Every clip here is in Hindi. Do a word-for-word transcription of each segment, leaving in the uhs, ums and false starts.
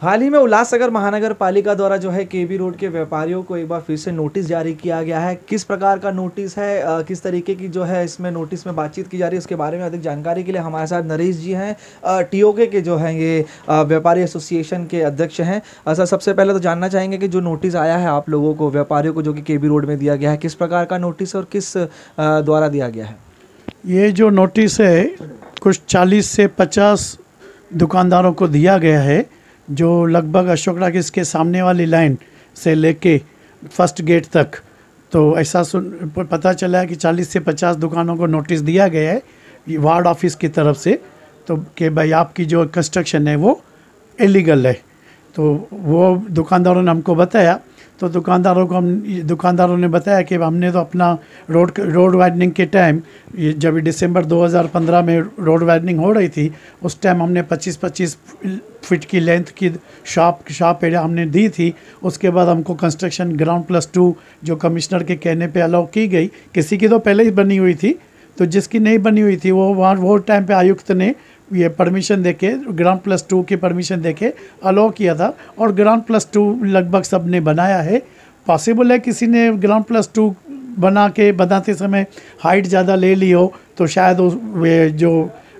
हाल ही में उल्लासनगर महानगर पालिका द्वारा जो है केबी रोड के व्यापारियों को एक बार फिर से नोटिस जारी किया गया है। किस प्रकार का नोटिस है, अ, किस तरीके की जो है इसमें नोटिस में बातचीत की जा रही है, उसके बारे में अधिक जानकारी के लिए हमारे साथ नरेश जी हैं, टीओके के जो हैं ये अ, व्यापारी एसोसिएशन के अध्यक्ष हैं। अ, सर, सबसे पहले तो जानना चाहेंगे कि जो नोटिस आया है आप लोगों को, व्यापारियों को, जो कि केबी रोड में दिया गया है, किस प्रकार का नोटिस और किस अ, द्वारा दिया गया है? ये जो नोटिस है कुछ चालीस से पचास दुकानदारों को दिया गया है, जो लगभग अशोक टाकीज के सामने वाली लाइन से लेके फर्स्ट गेट तक। तो ऐसा सुन पता चला है कि चालीस से पचास दुकानों को नोटिस दिया गया है वार्ड ऑफिस की तरफ से, तो कि भाई आपकी जो कंस्ट्रक्शन है वो इलीगल है। तो वो दुकानदारों ने हमको बताया, तो दुकानदारों को हम दुकानदारों ने बताया कि हमने तो अपना रोड रोड वाइडनिंग के टाइम, ये जब दिसंबर दो हज़ार पंद्रह में रोड वाइडनिंग हो रही थी, उस टाइम हमने पच्चीस पच्चीस फीट की लेंथ की शॉप शॉप एरिया हमने दी थी। उसके बाद हमको कंस्ट्रक्शन ग्राउंड प्लस टू जो कमिश्नर के कहने पे अलाउ की गई। किसी की तो पहले ही बनी हुई थी, तो जिसकी नहीं बनी हुई थी वो वहाँ वो टाइम पे आयुक्त ने ये परमिशन देके ग्राउंड प्लस टू की परमिशन देके अलाउ किया था, और ग्राउंड प्लस टू लगभग सब ने बनाया है। पॉसिबल है किसी ने ग्राउंड प्लस टू बना के बनाते समय हाइट ज़्यादा ले ली हो, तो शायद वे जो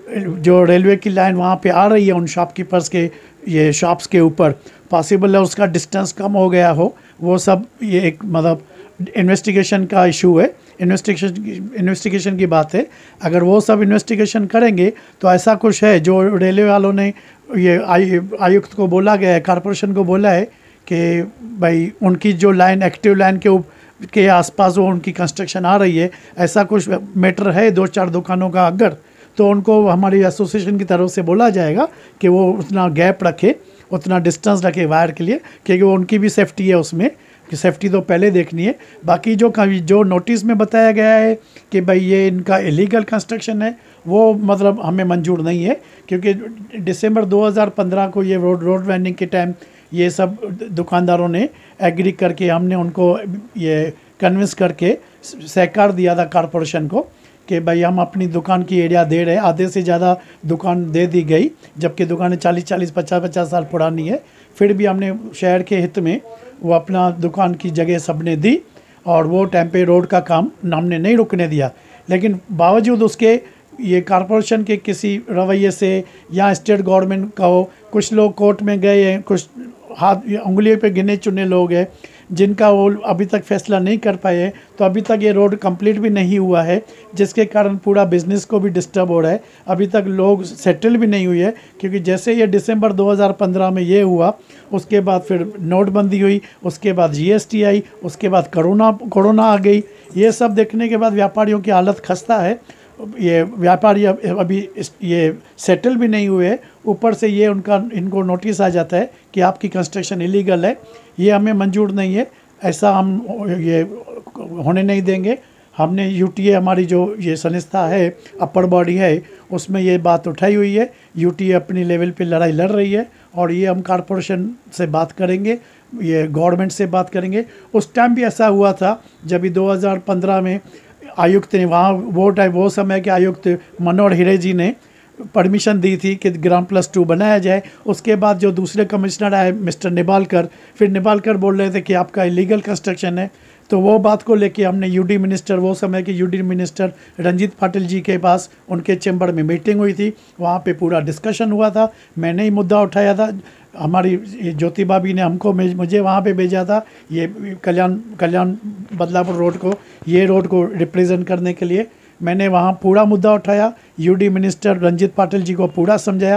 जो रेलवे की लाइन वहाँ पे आ रही है उन शॉपकीपर्स के ये शॉप्स के ऊपर, पॉसिबल है उसका डिस्टेंस कम हो गया हो। वो सब ये एक मतलब इन्वेस्टिगेशन का इशू है, इन्वेस्टिगेशन इन्वेस्टिगेशन की बात है। अगर वो सब इन्वेस्टिगेशन करेंगे तो ऐसा कुछ है जो रेलवे वालों ने ये आयुक्त को बोला गया है, कॉरपोरेशन को बोला है कि भाई उनकी जो लाइन एक्टिव लाइन के के आसपास वो उनकी कंस्ट्रक्शन आ रही है, ऐसा कुछ मैटर है दो चार दुकानों का, अगर तो उनको हमारी एसोसिएशन की तरफ से बोला जाएगा कि वो उतना गैप रखे, उतना डिस्टेंस रखे वायर के लिए, क्योंकि वो उनकी भी सेफ्टी है उसमें, कि सेफ्टी तो पहले देखनी है। बाकी जो जो नोटिस में बताया गया है कि भाई ये इनका इलीगल कंस्ट्रक्शन है, वो मतलब हमें मंजूर नहीं है, क्योंकि दिसंबर दो हज़ार पंद्रह को ये रोड रोड वाइडनिंग के टाइम ये सब दुकानदारों ने एग्री करके, हमने उनको ये कन्विंस करके सहकार दिया था कॉरपोरेशन को कि भाई हम अपनी दुकान की एरिया दे रहे हैं। आधे से ज़्यादा दुकान दे दी गई, जबकि दुकानें चालीस चालीस पचास पचास साल पुरानी है। फिर भी हमने शहर के हित में वो अपना दुकान की जगह सबने दी, और वो टाइम पे रोड का काम हमने नहीं रुकने दिया। लेकिन बावजूद उसके ये कॉरपोरेशन के किसी रवैये से या स्टेट गवर्नमेंट का हो, कुछ लोग कोर्ट में गए हैं, कुछ हाथ उंगलियों पे गिने चुने लोग हैं जिनका वो अभी तक फैसला नहीं कर पाए, तो अभी तक ये रोड कंप्लीट भी नहीं हुआ है, जिसके कारण पूरा बिजनेस को भी डिस्टर्ब हो रहा है। अभी तक लोग सेटल भी नहीं हुए है, क्योंकि जैसे ये दिसंबर दो हज़ार पंद्रह में ये हुआ, उसके बाद फिर नोटबंदी हुई, उसके बाद जीएसटी आई, उसके बाद कोरोना कोरोना आ गई। ये सब देखने के बाद व्यापारियों की हालत खस्ता है। ये व्यापारी अभी ये सेटल भी नहीं हुए, ऊपर से ये उनका इनको नोटिस आ जाता है कि आपकी कंस्ट्रक्शन इलीगल है। ये हमें मंजूर नहीं है, ऐसा हम ये होने नहीं देंगे। हमने यूटीए हमारी जो ये संस्था है, अपर बॉडी है, उसमें ये बात उठाई हुई है। यूटीए अपनी लेवल पे लड़ाई लड़ रही है, और ये हम कॉरपोरेशन से बात करेंगे, ये गवर्नमेंट से बात करेंगे। उस टाइम भी ऐसा हुआ था जब दो हज़ार पंद्रह में आयुक्त ने वहाँ वो टाइम वो समय के आयुक्त मनोहर हीरे जी ने परमिशन दी थी कि ग्राउंड प्लस टू बनाया जाए। उसके बाद जो दूसरे कमिश्नर आए मिस्टर निबालकर, फिर निबालकर बोल रहे थे कि आपका इलीगल कंस्ट्रक्शन है। तो वो बात को लेके हमने यूडी मिनिस्टर, वो समय के यूडी मिनिस्टर रंजीत पाटिल जी के पास उनके चैम्बर में मीटिंग हुई थी, वहाँ पे पूरा डिस्कशन हुआ था। मैंने ही मुद्दा उठाया था, हमारी ज्योति भाभी ने हमको मुझे वहाँ पे भेजा था, ये कल्याण कल्याण बदलापुर रोड को, ये रोड को रिप्रेजेंट करने के लिए। मैंने वहाँ पूरा मुद्दा उठाया, यूडी मिनिस्टर रंजीत पाटिल जी को पूरा समझाया।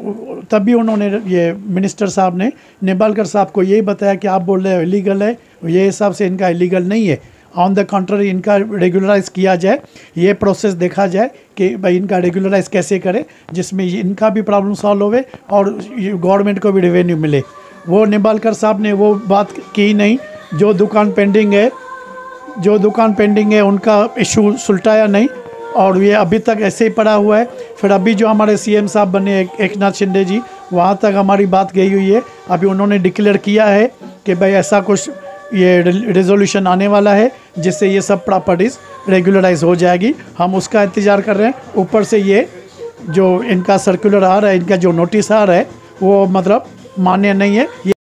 तभी उन्होंने ये मिनिस्टर साहब ने निबालकर साहब को यही बताया कि आप बोल रहे हो इलीगल है, ये हिसाब से इनका इलीगल नहीं है, ऑन द कंट्री इनका रेगुलराइज किया जाए, ये प्रोसेस देखा जाए कि भाई इनका रेगुलराइज कैसे करें, जिसमें इनका भी प्रॉब्लम सॉल्व होवे और गवर्नमेंट को भी रेवेन्यू मिले। वो निबालकर साहब ने वो बात की नहीं। जो दुकान पेंडिंग है जो दुकान पेंडिंग है उनका इशू सुलटाया नहीं, और ये अभी तक ऐसे ही पड़ा हुआ है। फिर अभी जो हमारे सीएम साहब बने एक, एक नाथ शिंदे जी, वहाँ तक हमारी बात गई हुई है। अभी उन्होंने डिक्लेयर किया है कि भाई ऐसा कुछ ये रेजोल्यूशन आने वाला है जिससे ये सब प्रॉपर्टीज़ रेगुलराइज हो जाएगी। हम उसका इंतज़ार कर रहे हैं। ऊपर से ये जो इनका सर्कुलर आ रहा है, इनका जो नोटिस आ रहा है, वो मतलब मान्य नहीं है। ये